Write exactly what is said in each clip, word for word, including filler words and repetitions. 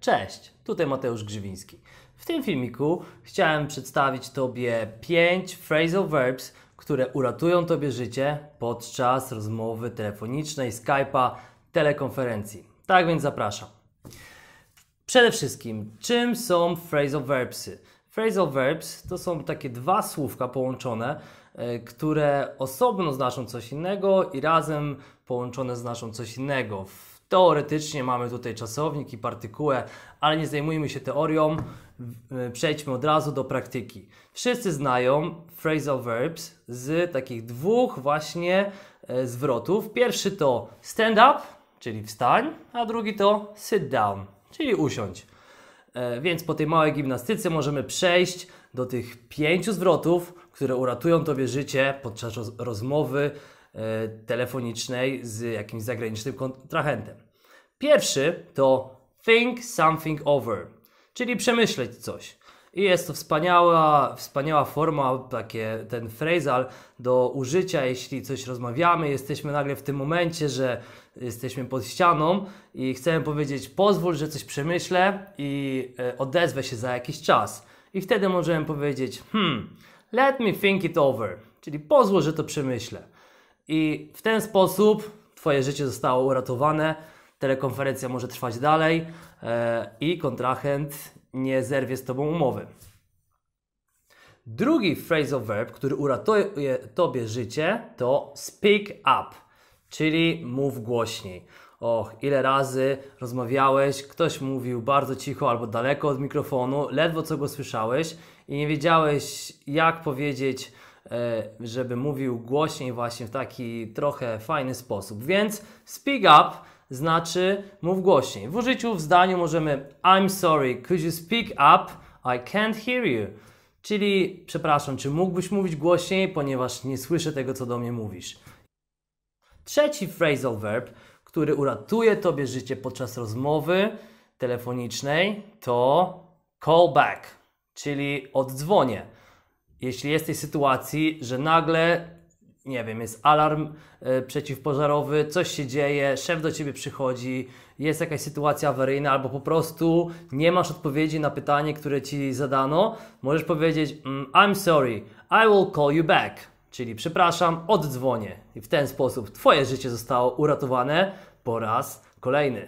Cześć, tutaj Mateusz Grzywiński. W tym filmiku chciałem przedstawić Tobie pięć phrasal verbs, które uratują Tobie życie podczas rozmowy telefonicznej, Skype'a, telekonferencji. Tak więc zapraszam. Przede wszystkim, czym są phrasal verbsy? Phrasal verbs to są takie dwa słówka połączone, które osobno znaczą coś innego i razem połączone znaczą coś innego. Teoretycznie mamy tutaj czasownik i partykułę, ale nie zajmujmy się teorią, przejdźmy od razu do praktyki. Wszyscy znają phrasal verbs z takich dwóch właśnie zwrotów. Pierwszy to stand up, czyli wstań, a drugi to sit down, czyli usiądź. Więc po tej małej gimnastyce możemy przejść do tych pięciu zwrotów, które uratują Tobie życie podczas roz rozmowy e, telefonicznej z jakimś zagranicznym kontrahentem. Pierwszy to think something over, czyli przemyśleć coś. I jest to wspaniała, wspaniała forma, takie, ten phrasal do użycia, jeśli coś rozmawiamy, jesteśmy nagle w tym momencie, że jesteśmy pod ścianą i chcemy powiedzieć pozwól, że coś przemyślę i e, odezwę się za jakiś czas. I wtedy możemy powiedzieć hmm, let me think it over, czyli pozwól, że to przemyślę. I w ten sposób Twoje życie zostało uratowane, telekonferencja może trwać dalej e, i kontrahent nie zerwie z Tobą umowy. Drugi phrasal verb, który uratuje Tobie życie, to speak up, czyli mów głośniej. Och, ile razy rozmawiałeś, ktoś mówił bardzo cicho albo daleko od mikrofonu, ledwo co go słyszałeś i nie wiedziałeś jak powiedzieć, żeby mówił głośniej właśnie w taki trochę fajny sposób. Więc speak up znaczy mów głośniej. W użyciu w zdaniu możemy I'm sorry, could you speak up? I can't hear you. Czyli przepraszam, czy mógłbyś mówić głośniej, ponieważ nie słyszę tego, co do mnie mówisz. Trzeci phrasal verb, który uratuje Tobie życie podczas rozmowy telefonicznej, to call back, czyli oddzwonię. Jeśli jest tej sytuacji, że nagle, nie wiem, jest alarm y, przeciwpożarowy, coś się dzieje, szef do Ciebie przychodzi, jest jakaś sytuacja awaryjna albo po prostu nie masz odpowiedzi na pytanie, które Ci zadano, możesz powiedzieć I'm sorry, I will call you back. Czyli przepraszam, oddzwonię. I w ten sposób Twoje życie zostało uratowane po raz kolejny.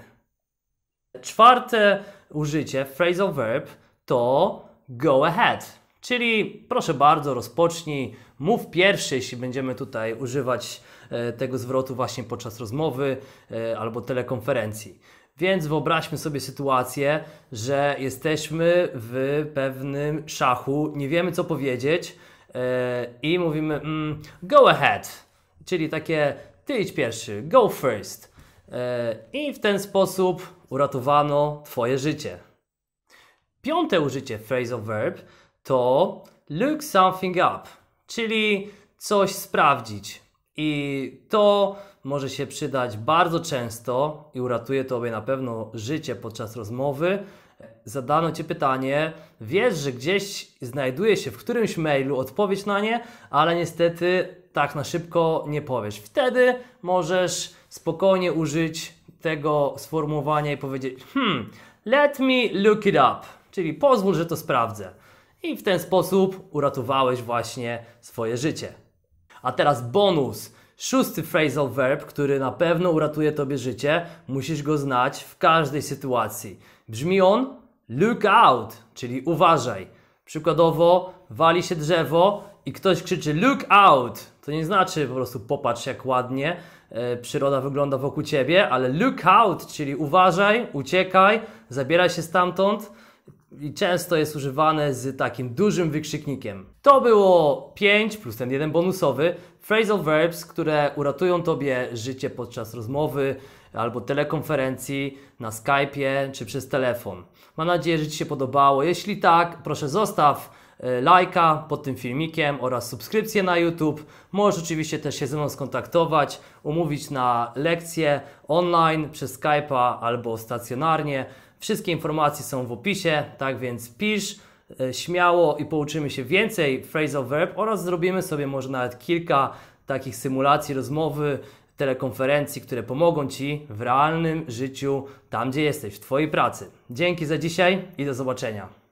Czwarte użycie, phrasal verb, to go ahead. Czyli proszę bardzo, rozpocznij, mów pierwszy, jeśli będziemy tutaj używać e, tego zwrotu właśnie podczas rozmowy e, albo telekonferencji. Więc wyobraźmy sobie sytuację, że jesteśmy w pewnym szachu, nie wiemy co powiedzieć, i mówimy mm, go ahead, czyli takie ty idź pierwszy, go first. I w ten sposób uratowano Twoje życie. Piąte użycie phrasal verb to look something up, czyli coś sprawdzić. I to może się przydać bardzo często i uratuje Tobie na pewno życie podczas rozmowy. Zadano Ci pytanie, wiesz, że gdzieś znajduje się w którymś mailu odpowiedź na nie, ale niestety tak na szybko nie powiesz. Wtedy możesz spokojnie użyć tego sformułowania i powiedzieć hmm, let me look it up, czyli pozwól, że to sprawdzę. I w ten sposób uratowałeś właśnie swoje życie. A teraz bonus. Szósty phrasal verb, który na pewno uratuje Tobie życie, musisz go znać w każdej sytuacji. Brzmi on look out, czyli uważaj. Przykładowo wali się drzewo i ktoś krzyczy look out. To nie znaczy po prostu popatrz jak ładnie e, przyroda wygląda wokół Ciebie, ale look out, czyli uważaj, uciekaj, zabieraj się stamtąd. I często jest używane z takim dużym wykrzyknikiem. To było pięć plus ten jeden bonusowy phrasal verbs, które uratują Tobie życie podczas rozmowy albo telekonferencji na Skype'ie czy przez telefon. Mam nadzieję, że Ci się podobało. Jeśli tak, proszę zostaw e, lajka pod tym filmikiem oraz subskrypcję na YouTube. Możesz oczywiście też się ze mną skontaktować, umówić na lekcje online przez Skype'a albo stacjonarnie. Wszystkie informacje są w opisie, tak więc pisz e, śmiało i pouczymy się więcej phrasal verb oraz zrobimy sobie może nawet kilka takich symulacji rozmowy telekonferencji, które pomogą Ci w realnym życiu, tam gdzie jesteś, w Twojej pracy. Dzięki za dzisiaj i do zobaczenia.